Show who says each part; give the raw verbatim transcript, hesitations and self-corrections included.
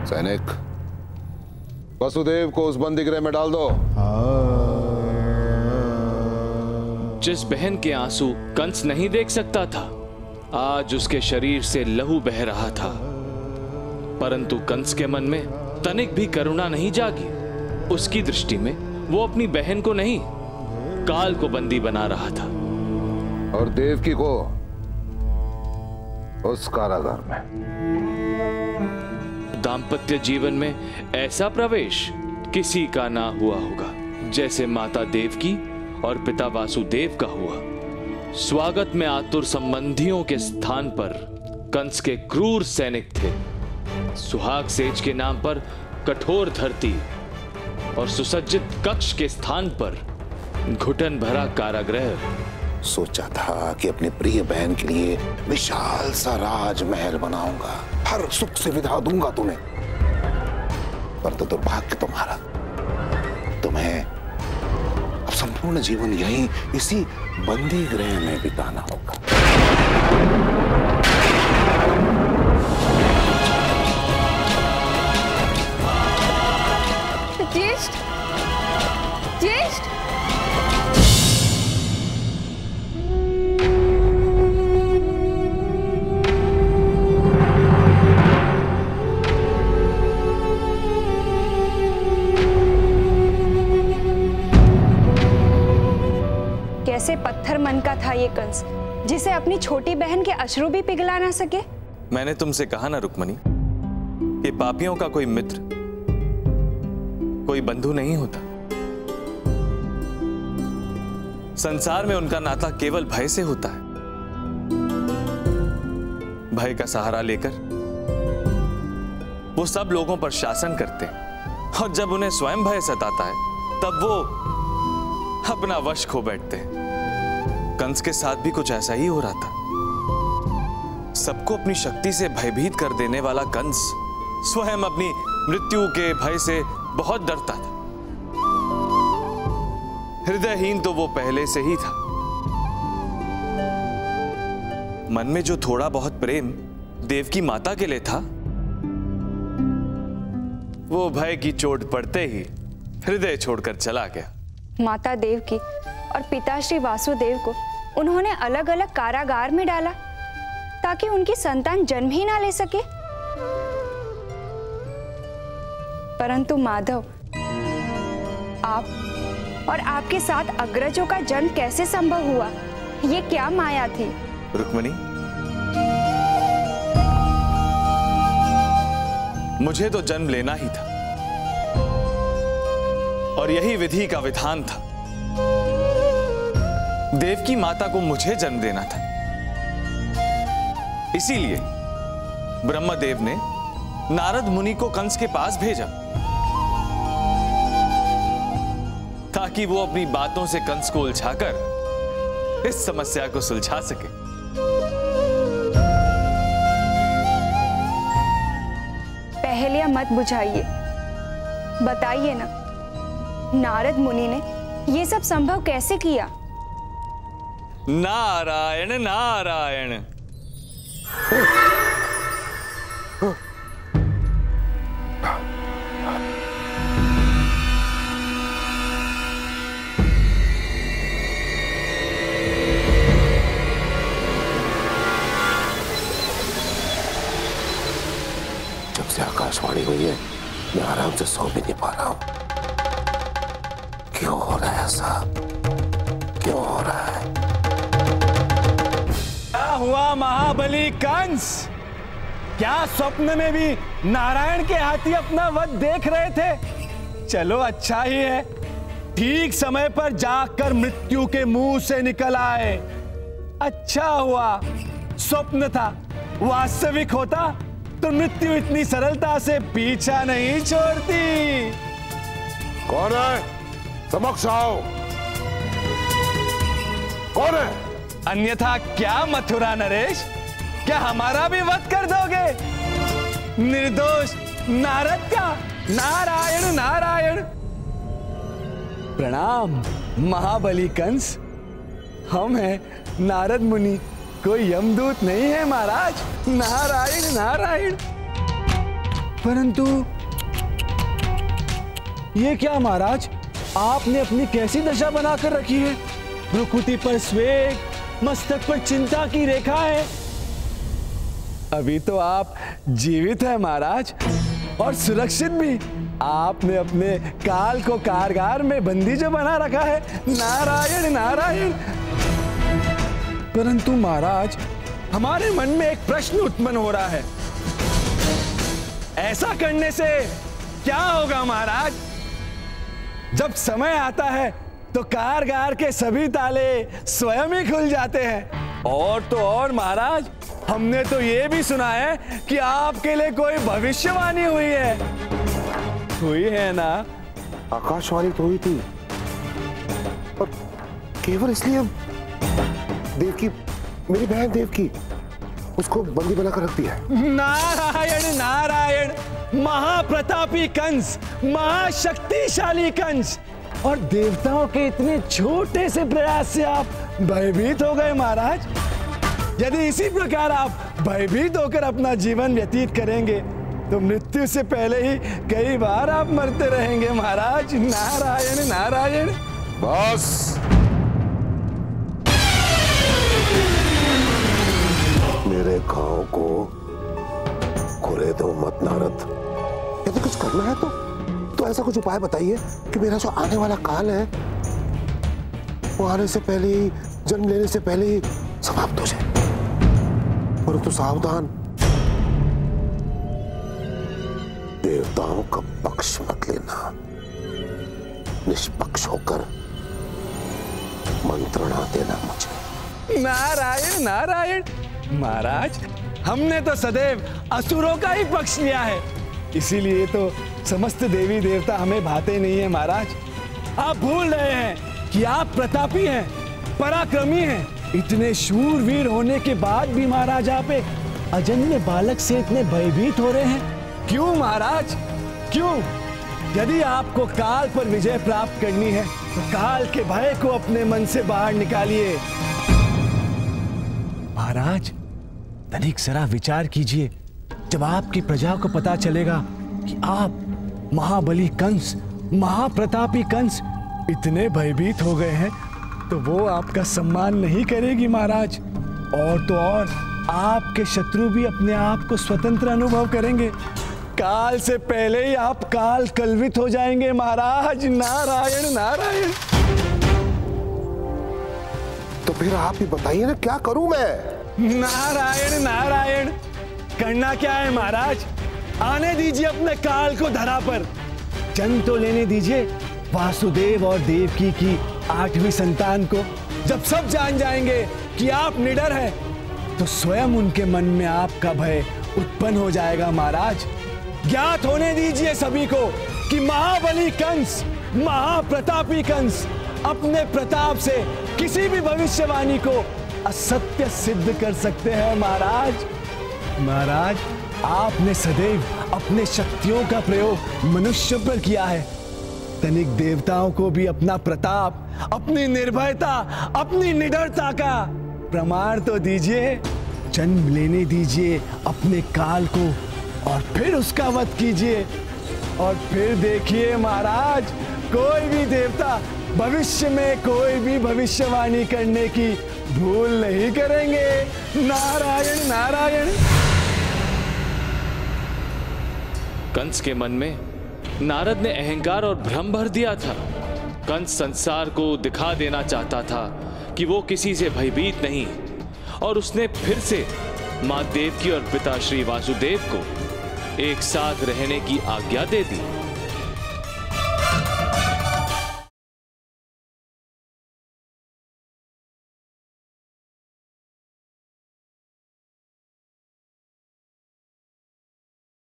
Speaker 1: सैनिक, वसुदेव को उस बंदीगृह में डाल दो।
Speaker 2: जिस बहन के आंसू कंस नहीं देख सकता था, आज उसके शरीर से लहू बह रहा था, परंतु कंस के मन में तनिक भी करुणा नहीं जागी। उसकी दृष्टि में वो अपनी बहन को नहीं, काल को बंदी बना रहा था।
Speaker 1: और देवकी को उस कारागार में।
Speaker 2: दाम्पत्य जीवन में ऐसा प्रवेश किसी का ना हुआ होगा जैसे माता देवकी और पिता वासुदेव का हुआ। स्वागत में आतुर संबंधियों के स्थान पर कंस के क्रूर सैनिक थे। सुहाग सेज के नाम पर कठोर धरती और सुसज्जित कक्ष के स्थान पर घुटन भरा कारागृह।
Speaker 1: सोचा था कि अपनी प्रिय बहन के लिए विशाल सा राजमहल बनाऊंगा, हर सुख सुविधा दूंगा तुम्हें, पर तो दुर्भाग्य तुम्हारा, तुम्हें अब संपूर्ण जीवन यहीं इसी बंदी गृह में बिताना होगा।
Speaker 3: ज्येष्ठ, ज्येष्ठ, कैसे पत्थर मन का था ये कंस, जिसे अपनी छोटी बहन के अश्रु भी पिघला ना सके।
Speaker 4: मैंने तुमसे कहा ना रुक्मणी, ये पापियों का कोई मित्र, कोई बंधु नहीं होता। संसार में उनका नाता केवल भय से होता है। भय का सहारा लेकर वो सब लोगों पर शासन करते हैं, और जब उन्हें स्वयं भय सताता है तब वो अपना वश खो बैठते हैं। कंस के साथ भी कुछ ऐसा ही हो रहा था। सबको अपनी शक्ति से भयभीत कर देने वाला कंस स्वयं अपनी मृत्यु के भय से बहुत डरता था। हृदयहीन तो वो पहले से ही था। मन में जो थोड़ा बहुत प्रेम देवकी माता के लिए था, वो भय की चोट पड़ते ही हृदय छोड़कर चला गया।
Speaker 3: माता देवकी और पिता श्री वासुदेव को उन्होंने अलग अलग कारागार में डाला ताकि उनकी संतान जन्म ही ना ले सके। परंतु माधव, आप और आपके साथ अग्रजों का जन्म कैसे संभव हुआ? ये क्या माया थी?
Speaker 4: रुक्मणी, मुझे तो जन्म लेना ही था और यही विधि का विधान था। देवकी माता को मुझे जन्म देना था। इसीलिए ब्रह्मदेव ने नारद मुनि को कंस के पास भेजा ताकि वो अपनी बातों से कंस को उलझाकर इस समस्या को सुलझा सके।
Speaker 3: पहेलियां मत बुझाइए, बताइए ना, नारद मुनि ने ये सब संभव कैसे किया?
Speaker 4: नारायण नारायण।
Speaker 1: जब से आकाशवाणी हुई है मैं आराम से सो भी नहीं पा रहा हूं। क्यों हो रहा है ऐसा? क्यों हो रहा है?
Speaker 5: क्या हुआ महाबली कंस? क्या स्वप्न में भी नारायण के हाथी अपना वध देख रहे थे? चलो अच्छा ही है, ठीक समय पर जाकर मृत्यु के मुंह से निकल आए। अच्छा हुआ, स्वप्न था, वास्तविक होता तो मृत्यु इतनी सरलता से पीछा नहीं छोड़ती।
Speaker 1: कौन है? समक्ष आओ। कौन है?
Speaker 5: अन्यथा क्या मथुरा नरेश, क्या हमारा भी वध कर दोगे? निर्दोष नारद का? नारायण नारायण। प्रणाम महाबली कंस, हम हैं नारद मुनि, कोई यमदूत नहीं है महाराज। नारायण नारायण। परंतु ये क्या महाराज, आपने अपनी कैसी दशा बनाकर रखी है? भ्रुकुटी पर स्वेग, मस्तक पर चिंता की रेखा है। अभी तो आप जीवित हैं महाराज, और सुरक्षित भी। आपने अपने काल को कारगार में बंदी जो बना रखा है। नारायण नारायण। परंतु महाराज, हमारे मन में एक प्रश्न उत्पन्न हो रहा है। ऐसा करने से क्या होगा महाराज? जब समय आता है तो कारगार के सभी ताले स्वयं ही खुल जाते हैं। और तो और महाराज, हमने तो ये भी सुना है कि आपके लिए कोई भविष्यवाणी हुई है। हुई है ना?
Speaker 1: आकाशवाणी तो हुई थी, और केवल इसलिए देवकी, मेरी बहन देवकी, उसको बंदी बनाकर रख दिया है।
Speaker 5: नारायण नारायण। महाप्रतापी कंस, महाशक्तिशाली कंस, और देवताओं के इतने छोटे से प्रयास से आप भयभीत हो गए महाराज। यदि इसी प्रकार आप भयभीत होकर अपना जीवन व्यतीत करेंगे तो मृत्यु से पहले ही कई बार आप मरते रहेंगे महाराज। नारायण नारायण।
Speaker 1: बस, मेरे गांव को खुरे दो मत नारद। यदि कुछ करना है तो तो ऐसा कुछ उपाय बताइए कि मेरा जो आने वाला काल है वो आने से पहले ही, जन्म लेने से पहले ही समाप्त हो जाए। परंतु सावधान, देवताओं का पक्ष मत लेना। निष्पक्ष होकर मंत्रणा देना मुझे।
Speaker 5: नारायण नारायण। महाराज, हमने तो सदैव असुरों का ही पक्ष लिया है, इसीलिए तो समस्त देवी देवता हमें भाते नहीं है महाराज। आप भूल रहे हैं कि आप प्रतापी हैं, पराक्रमी हैं। इतने शूरवीर होने के बाद भी महाराज आप एक अजन्मे बालक से इतने भयभीत हो रहे हैं। क्यों महाराज, क्यों? यदि आपको काल पर विजय प्राप्त करनी है तो काल के भय को अपने मन से बाहर निकालिए। महाराज, तनिक जरा विचार कीजिए। जब आपकी प्रजा को पता चलेगा कि आप महाबली कंस, महाप्रतापी कंस इतने भयभीत हो गए हैं तो वो आपका सम्मान नहीं करेगी महाराज। और तो और आपके शत्रु भी अपने आप को स्वतंत्र अनुभव करेंगे। काल से पहले ही आप काल कलवित हो जाएंगे महाराज। नारायण नारायण।
Speaker 1: तो फिर आप ही बताइए ना, क्या करूं मैं?
Speaker 5: नारायण नारायण। करना क्या है महाराज? आने दीजिए अपने काल को धरा पर। जन्म तो लेने दीजिए वासुदेव और देवकी की आठवीं संतान को। जब सब जान जाएंगे कि आप निडर हैं तो स्वयं उनके मन में आपका भय उत्पन्न हो जाएगा महाराज। ज्ञात होने दीजिए सभी को कि महाबली कंस, महाप्रतापी कंस अपने प्रताप से किसी भी भविष्यवाणी को असत्य सिद्ध कर सकते हैं महाराज। महाराज, आपने सदैव अपने शक्तियों का प्रयोग मनुष्य पर किया है। तनिक देवताओं को भी अपना प्रताप, अपनी निर्भयता, अपनी निडरता का प्रमाण तो दीजिए। जन्म लेने दीजिए अपने काल को और फिर उसका वध कीजिए। और फिर देखिए महाराज, कोई भी देवता भविष्य में कोई भी भविष्यवाणी करने की भूल नहीं करेंगे। नारायण नारायण।
Speaker 2: कंस के मन में नारद ने अहंकार और भ्रम भर दिया था। कंस संसार को दिखा देना चाहता था कि वो किसी से भयभीत नहीं, और उसने फिर से मां देवकी और पिता श्री वासुदेव को एक साथ रहने की आज्ञा दे दी।